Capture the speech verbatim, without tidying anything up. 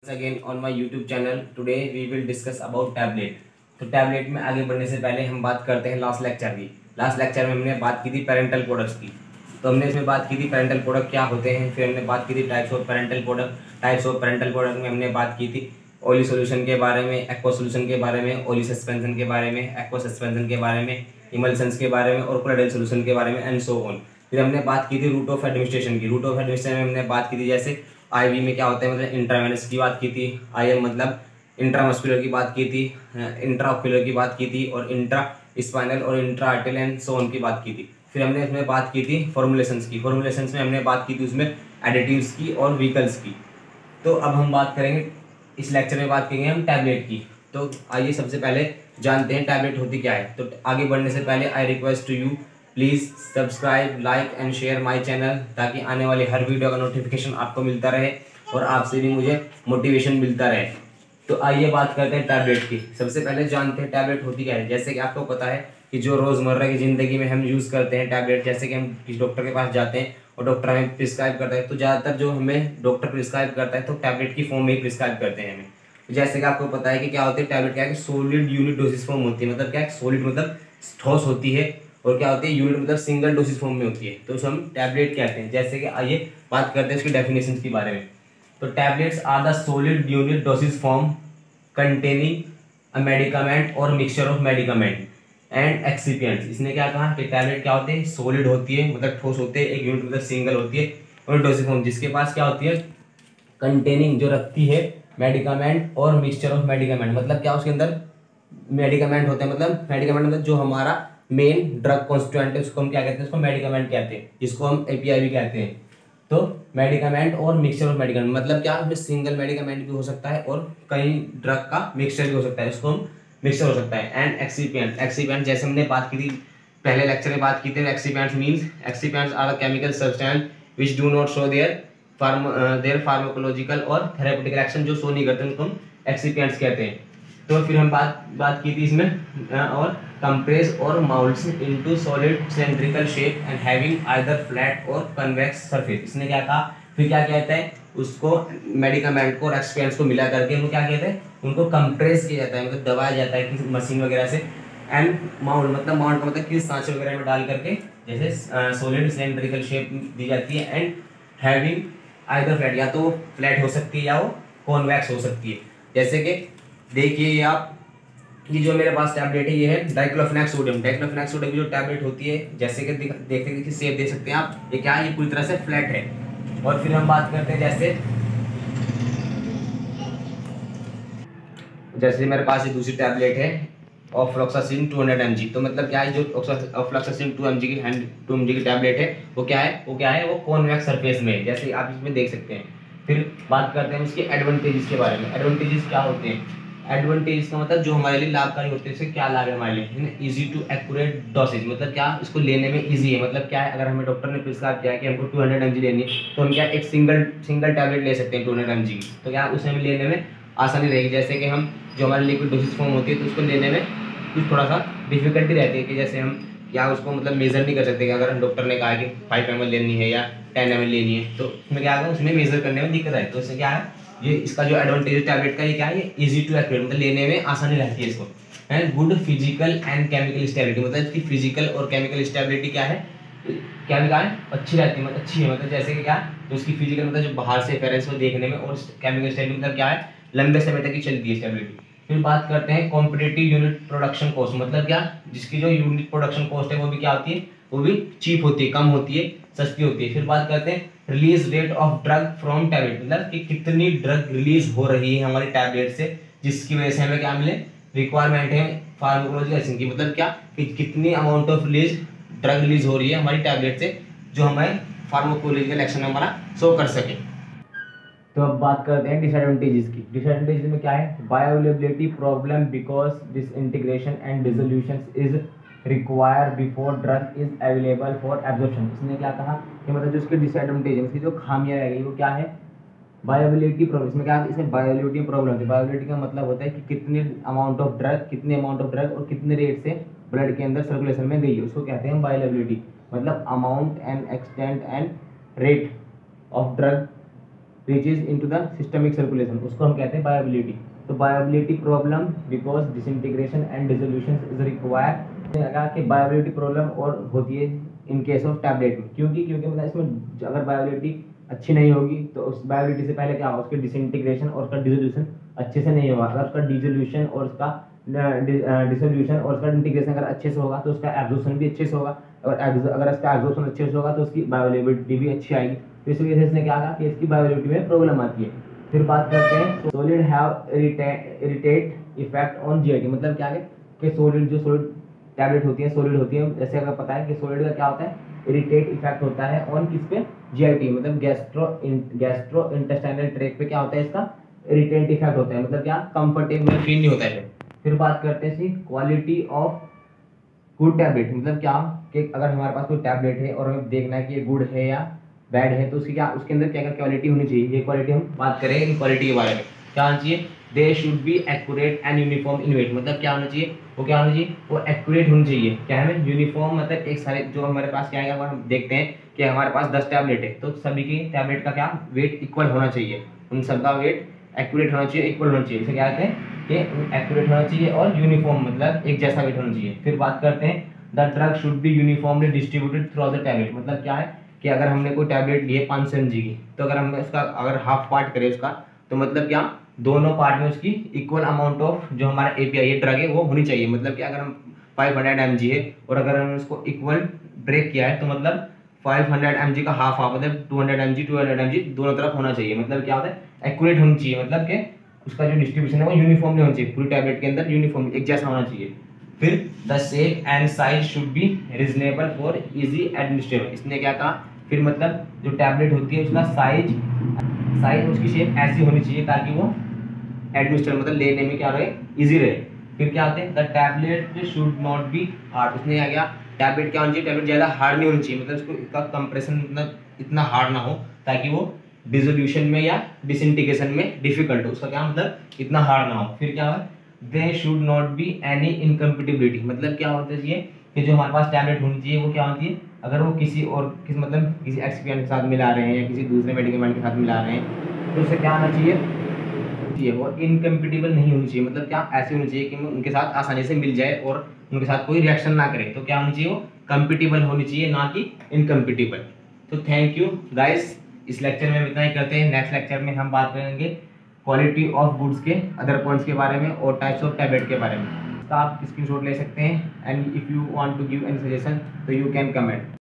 Again on my YouTube channel. Today we will discuss about tablet. तो tablet में आगे बढ़ने से पहले हम बात करते हैं लास्ट लेक्चर की। लास्ट लेक्चर में हमने बात की थी पेरेंटल प्रोडक्ट्स की। तो हमने इसमें बात की थी पेरेंटल प्रोडक्ट क्या होते हैं, फिर हमने बात की थी types of parental product. Types of parental product में हमने बात की थी ऑयली सॉल्यूशन के बारे में, एक्वा सॉल्यूशन के बारे में, ऑयली सस्पेंशन के बारे में, एक्वा सस्पेंशन के बारे में, इमल्शंस के बारे में और कोलोइडल सॉल्यूशन के बारे में एंड सो ऑन। फिर हमने बात की थी रूट ऑफ एडमिनिस्ट्रेशन की। रूट ऑफ एडमिनिस्ट्रेशन में हमने बात की थी जैसे आईवी में क्या होता है, मतलब इंट्रावेनस की बात की थी, आईएम मतलब इंट्रामस्कुलर की बात की थी, इंट्राओक्युलर की बात की थी और इंट्रा स्पाइनल और intra arterial and so on की बात की थी। फिर हमने इसमें बात की थी फॉर्मुलेशंस की। फॉर्मुलेशंस में हमने बात की थी उसमें एडिटिव्स की और व्हीकल्स की। तो अब हम बात करेंगे, इस लेक्चर में बात करेंगे हम टैबलेट की। तो आइए सबसे पहले जानते हैं टैबलेट होती क्या है। तो आगे बढ़ने से पहले I request to you please subscribe, like and share my channel, ताकि आने वाली हर वीडियो का नोटिफिकेशन आपको मिलता रहे और आपसे भी मुझे मोटिवेशन मिलता रहे। तो आइए बात करते हैं टैबलेट की। सबसे पहले जानते हैं टैबलेट होती क्या है। जैसे कि आपको पता है कि जो रोज़मर्रा की ज़िंदगी में हम यूज़ करते हैं टैबलेट, जैसे कि हम किसी डॉक्टर के पास जाते हैं और डॉक्टर हमें प्रिस्क्राइब करता है, तो ज़्यादातर जो हमें डॉक्टर प्रिस्क्राइब करता है तो टैबलेट की फॉर्म में ही प्रिस्क्राइब करते हैं हमें। जैसे कि आपको पता है कि क्या होती है टैबलेट, क्या है कि सॉलिड यूनिट डोसेज फॉर्म होती है। मतलब क्या है, सॉलिड मतलब ठोस होती है और क्या होती है यूनिट मतलब सिंगल डोसेज फॉर्म में होती है, तो उसे हम टैबलेट कहते हैं। जैसे कि आइए बात करते हैं उसकी डेफिनेशन के बारे में। तो tablets are the solid unit dosage form containing a medicament और mixture of medicament and excipients. इसने क्या कहा कि टैबलेट क्या होते हैं, सॉलिड होती है मतलब ठोस होते हैं, एक यूनिट मतलब सिंगल होती है और डोसेज फॉर्म जिसके पास क्या होती है कंटेनिंग जो रखती है मेडिकामेंट और मिक्सचर ऑफ मेडिकामेंट। मतलब क्या उसके अंदर मेडिकामेंट होते हैं, मतलब मेडिकामेंट मतलब जो हमारा मेन ड्रग कॉन्स्टिट्यूएंट है उसको हम क्या कहते हैं, उसको मेडिकामेंट कहते हैं, जिसको हम एपीआई भी कहते हैं। तो मेडिकामेंट और मिक्सचर ऑफ मेडिकामेंट मतलब क्या, उसमें सिंगल मेडिकामेंट भी हो सकता है और कई ड्रग का मिक्सचर भी हो सकता है, उसको हम मिक्सचर हो सकता है। एंड एक्सिपिएंट, एक्सिपिएंट जैसे हमने बात की थी पहले लेक्चर में बात की थी, excipients means excipients are chemical substance which do not show their farm their pharmacological और थेरेप्यूटिक एक्शन, जो शो नहीं करते उनको हम एक्सिपिएंट्स कहते हैं। तो फिर हम बात बात की थी इसमें और कंप्रेस और moulds into solid cylindrical shape and having either flat और कन्वेक्स सरफेस। इसने क्या कहा, फिर क्या कहता है उसको मेडिकामेंट को और एक्सपेंट्स को मिला करके उनको क्या कहते हैं, उनको कंप्रेस किया जाता है, मतलब दबाया जाता है किसी मशीन वगैरह से। एंड माउल्ड मतलब माउल्ड का मतलब किस सांचे वगैरह में डाल करके जैसे सॉलिड सिलेंड्रिकल शेप दी जाती है। एंड हैविंग आइदर फ्लैट, या तो फ्लैट हो सकती है या वो कॉन्वेक्स हो सकती है। जैसे कि देखिए आप, ये जो मेरे पास टैबलेट है ये है डाइक्लोफेनाक सोडियम। डाइक्लोफेनाक सोडियम की जो टैबलेट होती है, जैसे कि देखते देखिए सेप दे सकते हैं आप, ये क्या है, ये पूरी तरह से फ्लैट है। और फिर हम बात करते हैं जैसे जैसे मेरे पास ये दूसरी टैबलेट है ofloxacin two hundred M G. तो मतलब क्या है, जो ऑफ्लॉक्सासिन टू एम जी की हैंड टू एम जी की टैबलेट है वो क्या है, वो क्या है वो कॉन्वेक्स सरफेस में है, जैसे आप इसमें देख सकते हैं। फिर बात करते हैं उसके एडवांटेजेस के बारे में। एडवांटेजेस क्या होते हैं, एडवांटेज का मतलब जो हमारे लिए लाभकारी होते हैं, इससे क्या लाभ है हमारे लिए, है ना। इजी टू एक्यूरेट डोसेज मतलब क्या, इसको लेने में इजी है। मतलब क्या है, अगर हमें डॉक्टर ने प्रिस्क्राइब किया है कि हमको टू हंड्रेड एम जी लेनी है, तो हम क्या एक सिंगल सिंगल टैबलेट ले सकते हैं टू हंड्रेड एम जी की। तो क्या उसे हमें लेने में आसानी रहेगी। जैसे कि हम जो हमारी लिक्विड डोसेज फॉर्म होती है तो उसको लेने में कुछ थोड़ा सा डिफिकल्टी रहती है कि जैसे हम क्या उसको मतलब मेजर नहीं कर सकते कि अगर हम डॉक्टर ने कहा है कि फाइव एम एल लेनी है या टेन एम एल लेनी है, तो उसमें क्या होगा, उसमें मेजर करने में दिक्कत है। तो इससे क्या है, ये इसका जो एडवांटेज टैबलेट का ये क्या है, ये इजी टू एक्यूरेट मतलब लेने में आसानी रहती है इसको। And good physical and chemical stability मतलब इसकी फिजिकल और केमिकल स्टेबिलिटी क्या है, क्या भी कहा है, अच्छी रहती है, मतलब अच्छी है। मतलब जैसे कि क्या, तो उसकी फिजिकल मतलब जो बाहर से अपेयरेंस को देखने में, और केमिकल स्टेबिलिटी मतलब क्या है, लंबे समय तक ही चलती है स्टेबिलिटी। फिर बात करते हैं कॉम्पिटिटिव यूनिट प्रोडक्शन कॉस्ट, मतलब क्या, जिसकी जो यूनिट प्रोडक्शन कॉस्ट है वो भी क्या होती है, वो भी चीप होती है, कम होती है, सस्ती होती है। फिर बात करते हैं release rate of drug from tablet, मतलब कि कितनी ड्रग रिलीज हो रही है हमारी टैबलेट से, जिसकी वजह से हमें क्या मिले, रिक्वायरमेंट है फार्माकोलॉजिकल एक्शन की। मतलब क्या कि कितनी amount of release drug release हो रही है हमारी टैबलेट से, जो हमें फार्माकोलॉजिकल एक्शन हमारा शो कर सके। तो अब बात करते हैं डिसएडवांटेजेस की। डिसएडवांटेजेस में क्या है, bioavailability problem because disintegration and dissolution is require before drug is available for absorption. इसने क्या कहा कि मतलब जो उसके डिसएडवांटेज है, उसकी जो खामियां रह गई वो क्या है, बायोअवेलेबिलिटी प्रॉब्लम। इसमें क्या है, इसमें बायोअवेलेबिलिटी प्रॉब्लम होती है। बायोअवेलेबिलिटी का मतलब होता है कि कितने अमाउंट ऑफ ड्रग कितने अमाउंट ऑफ ड्रग और कितने रेट से ब्लड के अंदर सर्कुलेशन में गई है, उसको कहते हैं बायोअवेलेबिलिटी। मतलब amount and extent and rate of drug reaches into the systemic circulation, उसको हम कहते हैं बायोबिलिटी। तो bioavailability problem because disintegration and dissolution is required, लगा कि बायोबिलिटी प्रॉब्लम और होती है इन केस ऑफ टैबलेट में, क्योंकि क्योंकि मतलब इसमें अगर बायोबिलिटी अच्छी नहीं होगी तो उस बायोबिलिटी से पहले क्या होगा, उसके डिसइंटीग्रेशन और उसका डिसोल्यूशन अच्छे से नहीं होगा। अगर उसका डिसोल्यूशन और उसका डिसोल्यूशन और उसका इंटीग्रेशन अगर अच्छे से होगा तो उसका एब्जॉर्प्शन भी अच्छे से होगा, और अगर इसका एब्जॉर्प्शन अच्छे से होगा तो उसकी बायोबिलिटी भी अच्छी आएगी। तो इस वजह से इसने क्या कहा कि इसकी बायोबिलिटी में प्रॉब्लम आती है। फिर बात करते हैं solid have irritate effect on GIT, मतलब क्या है कि सॉलिड जो सॉलिड टैबलेट होती है सॉलिड होती है, जैसे अगर पता है कि सॉलिड का क्या होता है, इरिटेट इफेक्ट होता है ऑन किस पे, जीआईटी, मतलब गैस्ट्रो गैस्ट्रो इंटेस्टाइनल ट्रैक्ट पे क्या होता है, इसका इरिटेंट इफेक्ट होता है, मतलब क्या कंफर्टेबल फील नहीं होता है। फिर बात करते हैं क्वालिटी ऑफ गुड टैबलेट, मतलब क्या कि अगर हमारे पास कोई टैबलेट है और हमें देखना है कि ये गुड है या बैड है तो उसकी क्या उसके अंदर क्या क्या क्वालिटी होनी चाहिए, ये क्वालिटी हम बात करें इन क्वालिटी के बारे में। क्या होना चाहिए, they should be accurate and uniform in weight, मतलब क्या होना चाहिए, वो क्या होना चाहिए, वो एक्यूरेट होनी चाहिए। क्या है यूनिफॉर्म, मतलब एक सारे जो हमारे पास क्या है, हम देखते हैं कि हमारे पास दस टैबलेट है तो सभी की टैबलेट का क्या वेट इक्वल होना चाहिए, उन सबका वेट एक्यूरेट होना चाहिए, इक्वल होना चाहिए। इसे क्या कहते हैं कि एक्यूरेट होना चाहिए और यूनिफॉर्म, मतलब एक जैसा वेट होना चाहिए। फिर बात करते हैं the drug should be uniformly distributed through the tablet, मतलब क्या है कि अगर हमने कोई टैबलेट लिए पाँच सौ एम जी की, तो अगर हमने उसका अगर हाफ पार्ट करें उसका, तो मतलब क्या दोनों पार्ट में उसकी इक्वल अमाउंट ऑफ जो हमारा एपीआई है ड्रग है वो होनी चाहिए। मतलब कि अगर हम पाँच सौ एम जी है और अगर हमने उसको इक्वल ब्रेक किया है तो मतलब पाँच सौ एम जी का हाफ हाफ मतलब दो सौ एम जी दो सौ एम जी दोनों तरफ होना चाहिए। मतलब क्या होता है एक्यूरेट होनी चाहिए, मतलब कि उसका जो डिस्ट्रीब्यूशन है वो यूनिफॉर्मली होना चाहिए, पूरी टैबलेट के अंदर यूनिफॉर्म एक जैसा होना चाहिए। फिर the shape and size should be reasonable for easy administration, इसने क्या कहा, फिर मतलब जो टैबलेट होती है उसका साइज साइज उसकी शेप ऐसी होनी चाहिए ताकि वो एडमिनिस्ट्रेशन मतलब लेने में क्या रहे, इजी रहे। फिर क्या होते हैं the tablet should not be hard, उसने क्या किया, टैबलेट क्या होनी चाहिए, टैबलेट ज़्यादा हार्ड नहीं होनी चाहिए, मतलब उसको इसका कंप्रेशन मतलब इतना हार्ड ना हो ताकि वो डिसोल्यूशन में या डिसइंटीग्रेशन में डिफिकल्ट हो, उसका क्या मतलब इतना हार्ड ना हो। फिर क्या है they should not be any incompatibility, मतलब क्या होता है कि जो हमारे पास टैबलेट होनी चाहिए वो क्या होती है, अगर वो किसी और किस मतलब किसी एक्सपीरियंस के साथ मिला रहे हैं या किसी दूसरे मेडिकल के साथ मिला रहे हैं तो उससे क्या होना चाहिए, चाहिए वो इनकम्पेटिबल नहीं होनी चाहिए, मतलब क्या ऐसी होनी चाहिए कि उनके साथ आसानी से मिल जाए और उनके साथ कोई रिएक्शन ना करे। तो क्या होनी चाहिए, वो कंपेटिबल होनी चाहिए ना कि इनकम्पेटिबल। तो थैंक यू गाइस, इस लेक्चर में हम इतना ही करते हैं। नेक्स्ट लेक्चर में हम बात करेंगे क्वालिटी ऑफ गुड्स के अदर पॉइंट्स के बारे में और टाइप्स ऑफ टैबलेट के बारे में। तो आप स्क्रीनशॉट ले सकते हैं and if you want to give any suggestion तो यू कैन कमेंट।